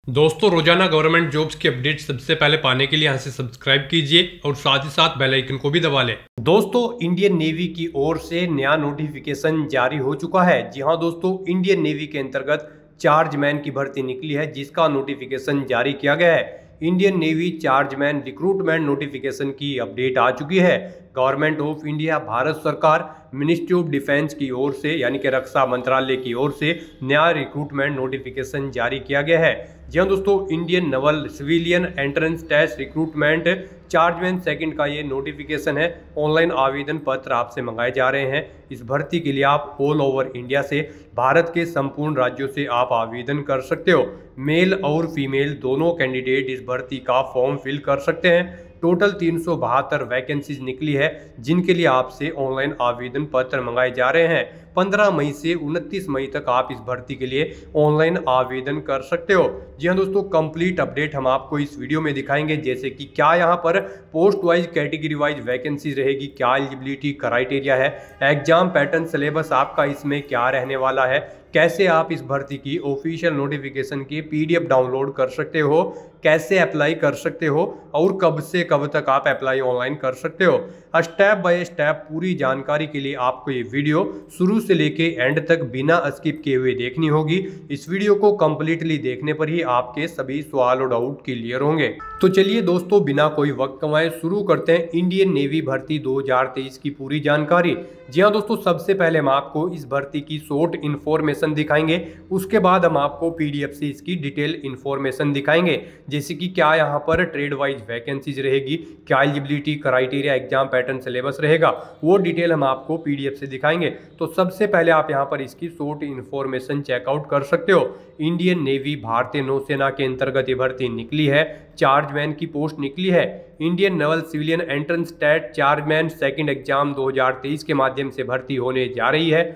दोस्तों रोजाना government jobs की अपडेट सबसे पहले पाने के लिए यहाँ से सब्सक्राइब कीजिए और साथ ही साथ बेल आइकन को भी दबा लें। दोस्तों इंडियन नेवी की ओर से नया नोटिफिकेशन जारी हो चुका है। जी हां दोस्तों, इंडियन नेवी के अंतर्गत चार्जमैन की भर्ती निकली है जिसका नोटिफिकेशन जारी किया गया है। Indian navy chargeman recruitment notification की अपडेट आ चुकी है। गवर्नमेंट ऑफ इंडिया भारत सरकार मिनिस्ट्री ऑफ डिफेंस की ओर से यानी कि रक्षा मंत्रालय की ओर से नया रिक्रूटमेंट नोटिफिकेशन जारी किया गया है। जी हाँ दोस्तों, Indian naval civilian entrance test recruitment chargeman second का ये नोटिफिकेशन है। ऑनलाइन आवेदन पत्र आपसे मंगाए जा रहे हैं। इस भर्ती के लिए आप ऑल ओवर इंडिया से, भारत के संपूर्ण राज्यों से आप आवेदन कर सकते हो। मेल और फीमेल दोनों कैंडिडेट इस भर्ती का फॉर्म फिल कर सकते हैं। टोटल 372 वैकेंसीज निकली है जिनके लिए आपसे ऑनलाइन आवेदन पत्र मंगाए जा रहे हैं। 15 मई से 29 मई तक आप इस भर्ती के लिए ऑनलाइन आवेदन कर सकते हो। जी हाँ दोस्तों, कंप्लीट अपडेट हम आपको इस वीडियो में दिखाएंगे, जैसे कि क्या यहाँ पर post wise category wise vacancy रहेगी, क्या एलिजिबिलिटी क्राइटेरिया है, एग्जाम पैटर्न सिलेबस आपका इसमें क्या रहने वाला है, कैसे आप इस भर्ती की ऑफिशियल नोटिफिकेशन की पीडीएफ डाउनलोड कर सकते हो, कैसे अप्लाई कर सकते हो और कब से कब तक आप अप्लाई ऑनलाइन कर सकते हो। स्टेप बाय स्टेप पूरी जानकारी के लिए आपको ये वीडियो शुरू से लेके एंड तक बिना स्किप किए हुए देखनी होगी। इस वीडियो को कंप्लीटली देखने पर ही आपके सभी सवाल और डाउट क्लियर होंगे। तो चलिए दोस्तों, बिना कोई वक्त गंवाए शुरू करते हैं इंडियन नेवी भर्ती 2023 की पूरी जानकारी। जी हाँ दोस्तों, सबसे पहले हम आपको इस भर्ती की शॉर्ट इन्फॉर्मेशन दिखाएंगे, उसके बाद हम आपको पीडीएफ से इसकी डिटेल इन्फॉर्मेशन दिखाएंगे, जैसे कि क्या यहाँ पर ट्रेड वाइज वैकेंसीज रहेगी, क्या eligibility criteria, exam pattern syllabus रहेगा, वो डिटेल हम आपको पीडीएफ से दिखाएंगे। तो सबसे पहले आप यहाँ पर इसकी शॉर्ट इन्फॉर्मेशन चेकआउट कर सकते हो। इंडियन नेवी भारतीय नौसेना के अंतर्गत ये भर्ती निकली है, चार्जमैन की पोस्ट निकली है। Indian naval civilian entrance test chargeman second exam 2023 के माध्यम से भर्ती होने जा रही है।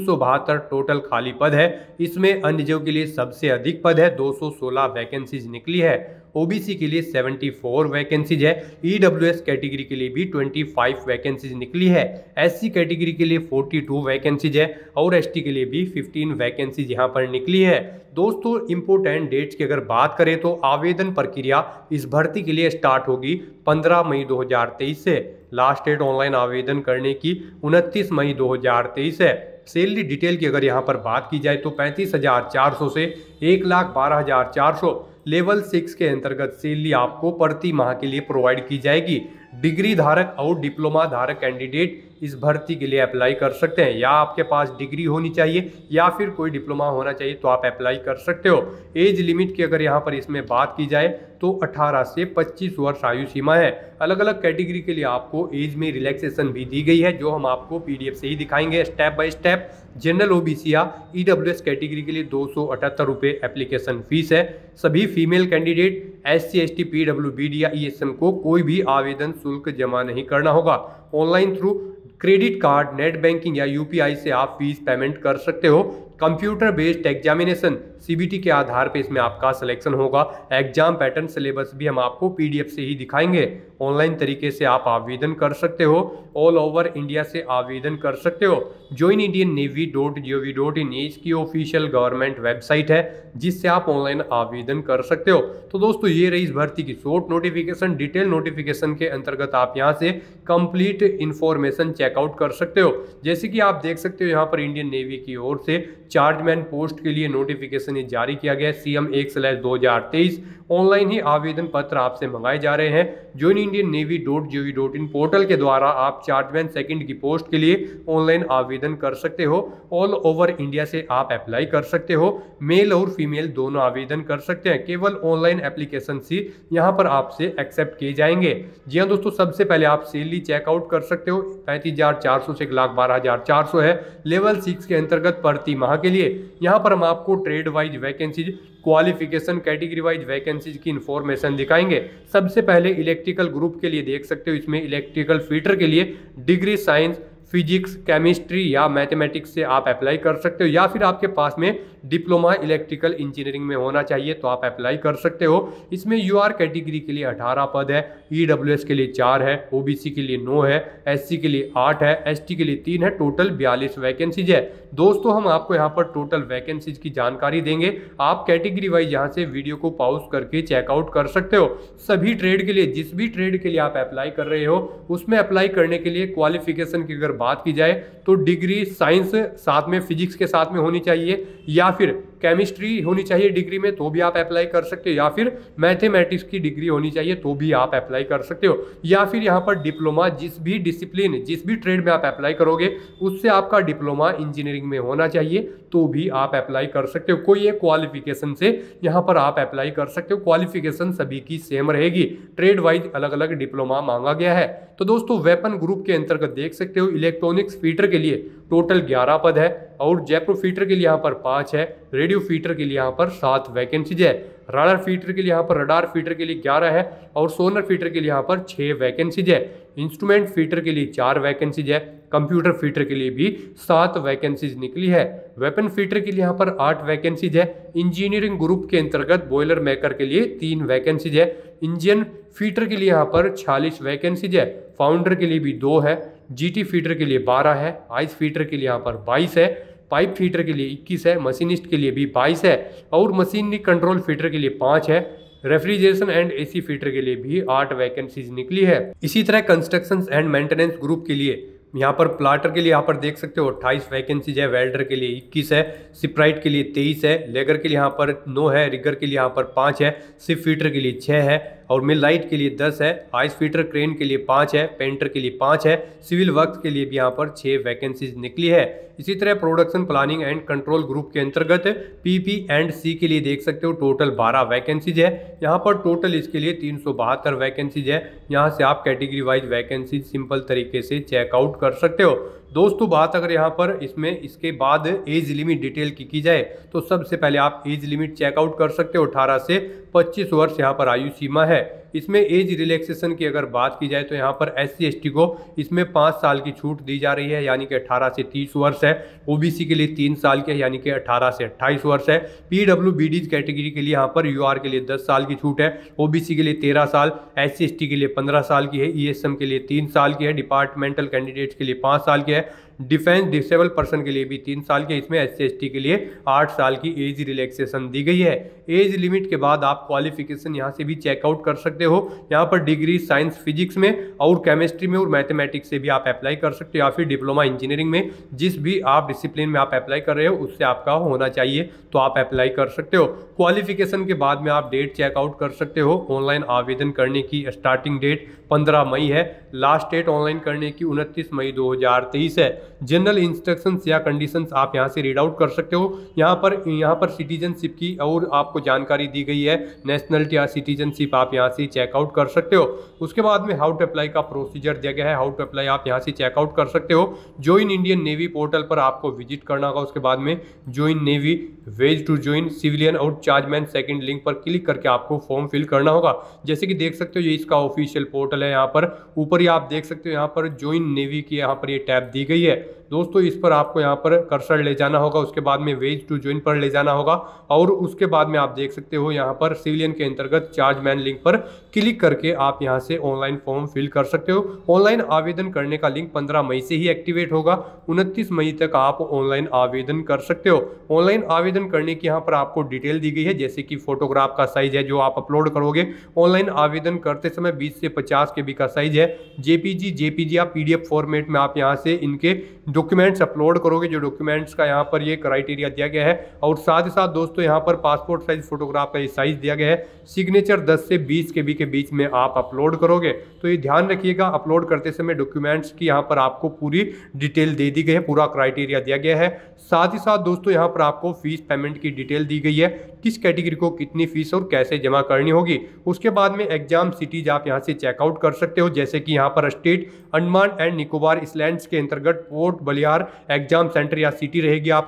372 टोटल खाली पद है। इसमें अन्य के लिए सबसे अधिक पद है, 216 वैकेंसीज निकली है। ओबीसी के लिए 74 वैकेंसीज है। ईडब्ल्यूएस कैटेगरी के लिए भी 25 वैकेंसीज निकली है। एससी कैटेगरी के लिए 42 वैकेंसीज है और एसटी के लिए भी 15 वैकेंसीज यहाँ पर निकली है। दोस्तों इंपोर्टेंट डेट्स की अगर बात करें तो आवेदन प्रक्रिया इस भर्ती के लिए स्टार्ट होगी 15 मई 2023 से। लास्ट डेट ऑनलाइन आवेदन करने की 29 मई 2023 है। सैलरी डिटेल की अगर यहाँ पर बात की जाए तो 35,400 से 1,12,400 लेवल 6 के अंतर्गत सैलरी आपको प्रति माह के लिए प्रोवाइड की जाएगी। डिग्री धारक और डिप्लोमा धारक कैंडिडेट इस भर्ती के लिए अप्लाई कर सकते हैं, या आपके पास डिग्री होनी चाहिए या फिर कोई डिप्लोमा होना चाहिए तो आप अप्लाई कर सकते हो। एज लिमिट की अगर यहाँ पर इसमें बात की जाए तो 18 से 25 वर्ष आयु सीमा है। अलग अलग कैटेगरी के लिए आपको एज में रिलैक्सेशन भी दी गई है, जो हम आपको पीडीएफ से ही दिखाएंगे step by step. General OBC या ईडब्ल्यूएस कैटेगरी के लिए 278 रुपये एप्लीकेशन फीस है। सभी फीमेल कैंडिडेट एससी एसटी पीडब्ल्यूबीडी या ईएसएम को कोई भी आवेदन शुल्क जमा नहीं करना होगा। Online through credit card, net banking या यूपीआई से आप फीस पेमेंट कर सकते हो। कंप्यूटर बेस्ड एग्जामिनेशन सीबीटी के आधार पे इसमें आपका सिलेक्शन होगा। एग्जाम पैटर्न सिलेबस भी हम आपको पीडीएफ से ही दिखाएंगे। ऑनलाइन तरीके से आप आवेदन कर सकते हो, ऑल ओवर इंडिया से आवेदन कर सकते हो। ज्वाइन इंडियन नेवी.gov.in इसकी ऑफिशियल गवर्नमेंट वेबसाइट है जिससे आप ऑनलाइन आवेदन कर सकते हो। तो दोस्तों ये रही इस भर्ती की शॉर्ट नोटिफिकेशन। डिटेल नोटिफिकेशन के अंतर्गत आप यहाँ से कंप्लीट इंफॉर्मेशन चेकआउट कर सकते हो। जैसे कि आप देख सकते हो यहाँ पर इंडियन नेवी की ओर से चार्जमैन पोस्ट के लिए नोटिफिकेशन जारी किया गया है। CM 1/2023 ऑनलाइन ही आवेदन पत्र आपसे मंगाए जा रहे हैं। ज्वाइन इंडियन नेवी.gov.in पोर्टल के द्वारा आप चार्जमैन सेकंड की पोस्ट के लिए ऑनलाइन आवेदन कर सकते हो। ऑल ओवर इंडिया से आप अप्लाई कर सकते हो। मेल और फीमेल दोनों आवेदन कर सकते हैं। केवल ऑनलाइन एप्लीकेशन ही यहाँ पर आपसे एक्सेप्ट किए जाएंगे। जी हाँ दोस्तों, सबसे पहले आप सैलरी चेकआउट कर सकते हो। 35,400 से 1,12,400 है लेवल 6 के अंतर्गत प्रति माह के लिए। यहाँ पर हम आपको trade wise vacancies, qualification, category wise vacancies की इंफॉर्मेशन दिखाएंगे। सबसे पहले इलेक्ट्रिकल ग्रुप के लिए देख सकते हो, इसमें इलेक्ट्रिकल फिटर के लिए डिग्री साइंस फिजिक्स, केमिस्ट्री या मैथमेटिक्स से आप अप्लाई कर सकते हो, या फिर आपके पास में डिप्लोमा इलेक्ट्रिकल इंजीनियरिंग में होना चाहिए तो आप अप्लाई कर सकते हो। इसमें यूआर कैटेगरी के लिए 18 पद है, ईडब्ल्यूएस के लिए 4 है, ओबीसी के लिए 9 है, एससी के लिए 8 है, एसटी के लिए 3 है, टोटल 42 वैकेंसीज है। दोस्तों हम आपको यहाँ पर टोटल वैकेंसीज की जानकारी देंगे, आप कैटेगरी वाइज यहाँ से वीडियो को पॉज करके चेकआउट कर सकते हो। सभी ट्रेड के लिए, जिस भी ट्रेड के लिए आप अप्लाई कर रहे हो उसमें अप्लाई करने के लिए क्वालिफिकेशन की अगर बात की जाए तो डिग्री साइंस साथ में फिजिक्स के साथ में होनी चाहिए, या फिर केमिस्ट्री होनी चाहिए डिग्री में तो भी आप अप्लाई कर सकते हो, या फिर मैथमेटिक्स की डिग्री होनी चाहिए तो भी आप अप्लाई कर सकते हो, या फिर यहाँ पर डिप्लोमा, जिस भी डिसिप्लिन जिस भी ट्रेड में आप अप्लाई करोगे उससे आपका डिप्लोमा इंजीनियरिंग में होना चाहिए तो भी आप अप्लाई कर सकते हो। कोई एक क्वालिफिकेशन से यहाँ पर आप अप्लाई कर सकते हो, क्वालिफिकेशन सभी की सेम रहेगी, ट्रेड वाइज अलग अलग डिप्लोमा मांगा गया है। तो दोस्तों वेपन ग्रुप के अंतर्गत देख सकते हो इलेक्ट्रॉनिक्स फीटर के लिए टोटल 11 पद है, और जयपुर फीटर के लिए यहाँ पर 5 है, रेडियो फीटर के लिए यहाँ पर 7 वैकेंसीज है, राडार फीटर के लिए यहाँ पर रडार फीटर के लिए 11 है, और सोनर फीटर के लिए यहाँ पर 6 वैकेंसीज है, इंस्ट्रूमेंट फीटर के लिए 4 वैकेंसीज है, कंप्यूटर फीटर के लिए भी 7 वैकेंसीज निकली है, वेपन फीटर के लिए यहाँ पर 8 वैकेंसीज है, इंजीनियरिंग ग्रुप के अंतर्गत बॉयलर मेकर के लिए 3 वैकेंसीज है, इंजन फीटर के लिए यहाँ पर 46 वैकेंसीज है, फाउंडर के लिए भी 2 है, जीटी फीटर के लिए 12 है, आइस फीटर के लिए यहाँ पर 22 है, पाइप फीटर के लिए 21 है, मशीनिस्ट के लिए भी 22 है, और मशीनरी कंट्रोल फीटर के लिए 5 है, रेफ्रिजरेशन एंड एसी फीटर के लिए भी 8 वैकेंसीज निकली है। इसी तरह कंस्ट्रक्शन एंड मेंटेनेंस ग्रुप के लिए यहाँ पर प्लाटर के लिए यहाँ पर देख सकते हो 28 वैकेंसीज है, वेल्डर के लिए 21 है, सिपराइट के लिए 23 है, लेगर के लिए यहाँ पर 9 है, रिगर के लिए यहाँ पर 5 है, सिप फीटर के लिए 6 है, और मिल लाइट के लिए 10 है, आइस फीटर क्रेन के लिए 5 है, पेंटर के लिए 5 है, सिविल वर्क्स के लिए भी यहाँ पर 6 वैकेंसीज निकली है। इसी तरह production planning and control group के अंतर्गत पीपी एंड सी के लिए देख सकते हो टोटल 12 वैकेंसीज है, यहाँ पर टोटल इसके लिए 372 वैकेंसीज है। यहाँ से आप कैटेगरी वाइज वैकेंसी सिंपल तरीके से चेकआउट कर सकते हो। दोस्तों बात अगर यहाँ पर इसमें इसके बाद एज लिमिट डिटेल की जाए तो सबसे पहले आप एज लिमिट चेकआउट कर सकते हो, 18 से 25 वर्ष यहाँ पर आयु सीमा है। इसमें एज रिलैक्सेशन की अगर बात की जाए तो यहाँ पर SC ST को इसमें 5 साल की छूट दी जा रही है, यानी कि 18 से 30 वर्ष है, ओबीसी के लिए 3 साल के यानी कि 18 से 28 वर्ष है, PWBD कैटेगरी के लिए यहाँ पर UR के लिए 10 साल की छूट है, ओबीसी के लिए 13 साल, SC ST के लिए 15 साल की है, ESM के लिए 3 साल की है, डिपार्टमेंटल कैंडिडेट्स के लिए 5 साल की है, डिफेंस डिसेबल पर्सन के लिए भी 3 साल के, इसमें SC ST के लिए 8 साल की एज रिलैक्सेशन दी गई है। एज लिमिट के बाद आप क्वालिफिकेशन यहाँ से भी चेकआउट कर सकते हो, यहाँ पर डिग्री साइंस फिजिक्स में और केमिस्ट्री में और मैथमेटिक्स से भी आप अप्लाई कर सकते हो, या फिर डिप्लोमा इंजीनियरिंग में जिस भी आप डिसिप्लिन में आप अप्लाई कर रहे हो उससे आपका होना चाहिए तो आप अप्लाई कर सकते हो। क्वालिफिकेशन के बाद में आप डेट चेकआउट कर सकते हो। ऑनलाइन आवेदन करने की स्टार्टिंग डेट 15 मई है, लास्ट डेट ऑनलाइन करने की 29 मई 2023 है। जनरल इंस्ट्रक्शंस या कंडीशंस आप यहां से रीड आउट कर सकते हो। यहां पर सिटीजनशिप की और आपको जानकारी दी गई है, नेशनलिटी या सिटीजनशिप आप यहां से चेकआउट कर सकते हो। उसके बाद में हाउ टू अप्लाई का प्रोसीजर दिया गया है, हाउ टू अप्लाई आप यहां से चेकआउट कर सकते हो। ज्वाइन इंडियन नेवी पोर्टल पर आपको विजिट करना होगा, उसके बाद में join navy, ways to join civilian और चार्जमैन सेकंड लिंक पर क्लिक करके आपको फॉर्म फिल करना होगा। जैसे कि देख सकते हो ये इसका ऑफिशियल पोर्टल है, यहाँ पर ऊपर ही आप देख सकते हो यहाँ पर ज्वाइन नेवी की यहाँ पर ये टैब दी गई है। दोस्तों इस पर आपको यहाँ पर कर्सर ले जाना होगा, उसके बाद में वेज टू ज्वाइन पर ले जाना होगा, और उसके बाद में आप देख सकते हो यहाँ पर सिविलियन के अंतर्गत चार्जमैन लिंक पर क्लिक करके आप यहाँ से ऑनलाइन फॉर्म फिल कर सकते हो। ऑनलाइन आवेदन करने का लिंक 15 मई से ही एक्टिवेट होगा, 29 मई तक आप ऑनलाइन आवेदन कर सकते हो। ऑनलाइन आवेदन करने की यहाँ पर आपको डिटेल दी गई है, जैसे कि फोटोग्राफ का साइज है जो आप अपलोड करोगे ऑनलाइन आवेदन करते समय 20 से 50 KB का साइज है, JPG या PDF फॉर्मेट में आप यहाँ से इनके डॉक्यूमेंट्स अपलोड करोगे, जो डॉक्यूमेंट्स का यहाँ पर ये क्राइटेरिया दिया गया है। और साथ ही साथ दोस्तों यहाँ पर पासपोर्ट साइज फोटोग्राफ का ये साइज दिया गया है, सिग्नेचर 10 से 20 KB के बीच में आप अपलोड करोगे। तो ये ध्यान रखिएगा, अपलोड करते समय डॉक्यूमेंट्स की यहाँ पर आपको पूरी डिटेल दे दी गई है, पूरा क्राइटेरिया दिया गया है। साथ ही साथ दोस्तों यहाँ पर आपको फीस पेमेंट की डिटेल दी गई है, किस कैटेगरी को कितनी फीस और कैसे जमा करनी होगी। उसके बाद में एग्जाम सिटीज आप यहाँ से चेकआउट कर सकते हो, जैसे कि यहाँ पर state Andaman and Nicobar islands के अंतर्गत पोर्ट बलियार एग्जाम सेंटर या सिटी रहेगी आपकी।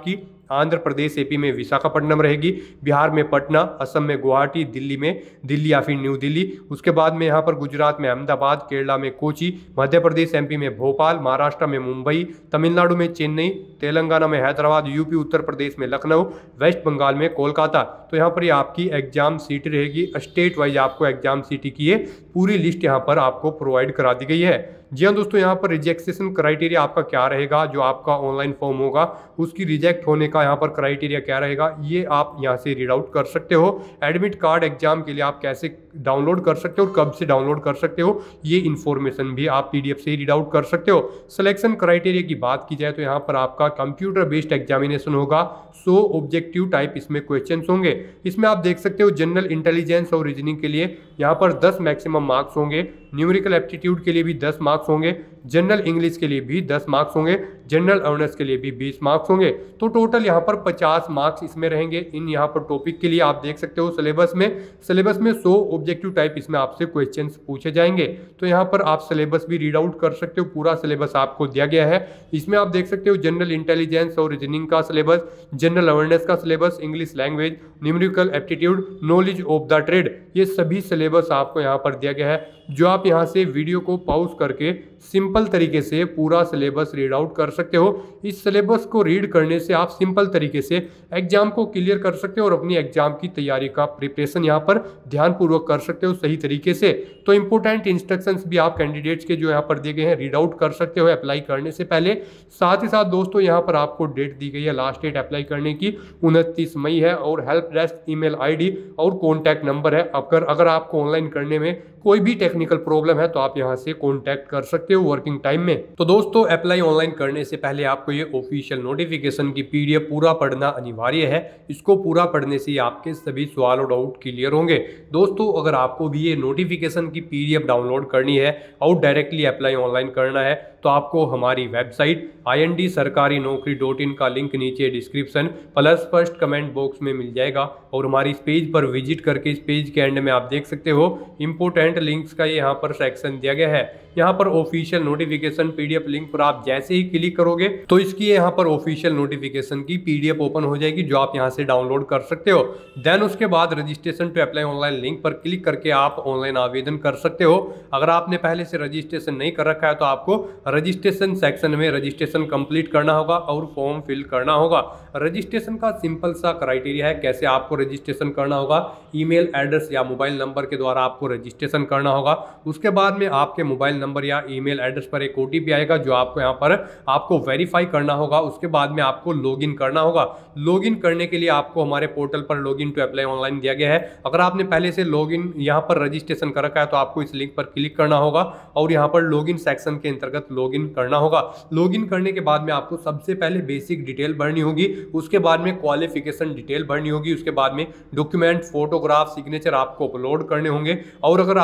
आंध्र प्रदेश एपी में विशाखापट्टनम रहेगी, बिहार में पटना, असम में गुवाहाटी, दिल्ली में दिल्ली या फिर न्यू दिल्ली। उसके बाद में यहाँ पर गुजरात में अहमदाबाद, केरला में कोची, मध्य प्रदेश एमपी में भोपाल, महाराष्ट्र में मुंबई, तमिलनाडु में चेन्नई, तेलंगाना में हैदराबाद, यूपी उत्तर प्रदेश में लखनऊ, वेस्ट बंगाल में कोलकाता। तो यहाँ पर ये आपकी एग्जाम सिटी रहेगी। स्टेट वाइज आपको एग्जाम सिटी की पूरी लिस्ट यहाँ पर आपको प्रोवाइड करा दी गई है। जी हाँ दोस्तों, यहाँ पर रिजेक्शन क्राइटेरिया आपका क्या रहेगा, जो आपका ऑनलाइन फॉर्म होगा उसकी रिजेक्ट होने का यहाँ पर क्राइटेरिया क्या रहेगा, ये आप यहाँ से रीड आउट कर सकते हो। एडमिट कार्ड एग्जाम के लिए आप कैसे डाउनलोड कर सकते हो और कब से डाउनलोड कर सकते हो, ये इन्फॉर्मेशन भी आप पीडीएफ से रीड आउट कर सकते हो। सिलेक्शन क्राइटेरिया की बात की जाए तो यहाँ पर आपका कंप्यूटर बेस्ड एग्जामिनेशन होगा। 100 ऑब्जेक्टिव टाइप इसमें क्वेश्चन होंगे। इसमें आप देख सकते हो जनरल इंटेलिजेंस और रीजनिंग के लिए यहाँ पर 10 मैक्सिमम मार्क्स होंगे, न्यूमेरिकल एप्टीट्यूड के लिए भी 10 मार्क्स होंगे, जनरल इंग्लिश के लिए भी 10 मार्क्स होंगे, जनरल अवेयरनेस के लिए भी 20 मार्क्स होंगे। तो टोटल यहाँ पर 50 मार्क्स इसमें रहेंगे इन यहाँ पर टॉपिक के लिए। आप देख सकते हो सिलेबस में 100 ऑब्जेक्टिव टाइप इसमें आपसे क्वेश्चंस पूछे जाएंगे। तो यहाँ पर आप सिलेबस भी रीड आउट कर सकते हो, पूरा सिलेबस आपको दिया गया है। इसमें आप देख सकते हो जनरल इंटेलिजेंस और रीजनिंग का सिलेबस, जनरल अवेयरनेस का syllabus, English language, numerical aptitude, knowledge of the trade, ये सभी सिलेबस आपको यहाँ पर दिया गया है, जो आप यहाँ से वीडियो को पॉज करके सिंपल तरीके से पूरा सिलेबस रीड आउट कर सकते हो। इस सिलेबस को रीड करने से आप सिंपल तरीके से एग्जाम को क्लियर कर सकते हो और अपनी एग्जाम की तैयारी का प्रिपरेशन यहाँ पर ध्यानपूर्वक कर सकते हो सही तरीके से। तो इंपॉर्टेंट इंस्ट्रक्शंस भी आप कैंडिडेट्स के जो यहाँ पर दिए गए हैं रीड आउट कर सकते हो अप्लाई करने से पहले। साथ ही साथ दोस्तों यहाँ पर आपको डेट दी गई है, लास्ट डेट अप्लाई करने की 29 मई है और हेल्प डेस्क ईमेल आईडी और कॉन्टैक्ट नंबर है। अगर आपको ऑनलाइन करने में कोई भी टेक्निकल प्रॉब्लम है तो आप यहाँ से कॉन्टैक्ट कर सकते हो वर्किंग टाइम में। तो दोस्तों अप्लाई ऑनलाइन करने से पहले आपको ये ऑफिशियल नोटिफिकेशन की पीडीएफ पूरा पढ़ना अनिवार्य है। इसको पूरा पढ़ने से आपके सभी सवाल और डाउट क्लियर होंगे। दोस्तों अगर आपको भी ये नोटिफिकेशन की पीडीएफ डाउनलोड करनी है और डायरेक्टली अप्लाई ऑनलाइन करना है तो आपको हमारी वेबसाइट IND-sarkarinokri.in का लिंक नीचे description plus first comment box में मिल जाएगा और हमारी इस पेज पर विजिट करके इस पेज के एंड में आप देख सकते हो इंपोर्टेंट लिंक्स का यहाँ पर सेक्शन दिया गया है। यहाँ पर ऑफिशियल नोटिफिकेशन पीडीएफ लिंक पर आप जैसे ही क्लिक करोगे तो इसकी यहाँ पर ऑफिशियल नोटिफिकेशन की पीडीएफ ओपन हो जाएगी, जो आप यहाँ से डाउनलोड कर सकते हो। देन उसके बाद registration to apply online link पर क्लिक करके आप ऑनलाइन आवेदन कर सकते हो। अगर आपने पहले से रजिस्ट्रेशन नहीं कर रखा है तो आपको रजिस्ट्रेशन सेक्शन में रजिस्ट्रेशन कंप्लीट करना होगा और फॉर्म फिल करना होगा। रजिस्ट्रेशन का सिंपल सा क्राइटेरिया है कैसे आपको रजिस्ट्रेशन करना होगा। ईमेल एड्रेस या मोबाइल नंबर के द्वारा आपको रजिस्ट्रेशन करना होगा। उसके बाद में आपके मोबाइल नंबर या ईमेल एड्रेस पर एक ओटीपी आएगा जो आपको यहाँ पर आपको वेरीफाई करना होगा। उसके बाद में आपको लॉगिन करना होगा। लॉगिन करने के लिए आपको हमारे पोर्टल पर लॉगिन टू अप्लाई ऑनलाइन दिया गया है। अगर आपने पहले से लॉगिन यहाँ पर रजिस्ट्रेशन कर रखा है तो आपको इस लिंक पर क्लिक करना होगा और यहाँ पर लॉगिन सेक्शन के अंतर्गत लॉगिन करना होगा। लॉगिन करने के बाद में आपको सबसे पहले बेसिक डिटेल भरनी होगी, उसके बाद में क्वालिफिकेशन डिटेल भरनी होगी, उसके बाद में डॉक्यूमेंट, फोटोग्राफ, सिग्नेचर आपको अपलोड करने होंगे। और अगर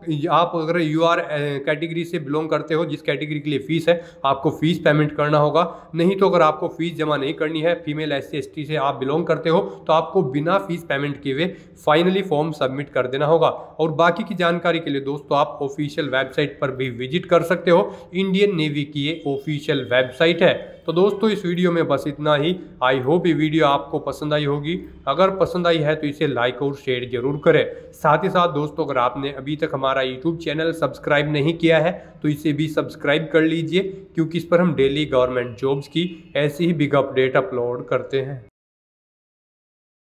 अगर यू आर कैटेगरी से बिलोंग करते हो, जिस कैटेगरी के लिए फीस है आपको फीस पेमेंट करना होगा। नहीं तो अगर आपको फीस जमा नहीं करनी है, फीमेल SC ST से आप बिलोंग करते हो तो आपको बिना फीस पेमेंट किए हुए फाइनली फॉर्म सबमिट कर देना होगा। और बाकी की जानकारी के लिए दोस्तों आप ऑफिशियल वेबसाइट पर भी विजिट कर सकते हो। इंडियन नेवी की ये ऑफिशियल वेबसाइट है। तो दोस्तों इस वीडियो में बस इतना ही। आई होप ये वीडियो आपको पसंद आई होगी। अगर पसंद आई है तो इसे लाइक और शेयर जरूर करें। साथ ही साथ दोस्तों अगर आपने अभी तक हमारा यूट्यूब चैनल सब्सक्राइब नहीं किया है तो इसे भी सब्सक्राइब कर लीजिए, क्योंकि इस पर हम डेली गवर्नमेंट जॉब्स की ऐसी ही बिग अपडेट अपलोड करते हैं।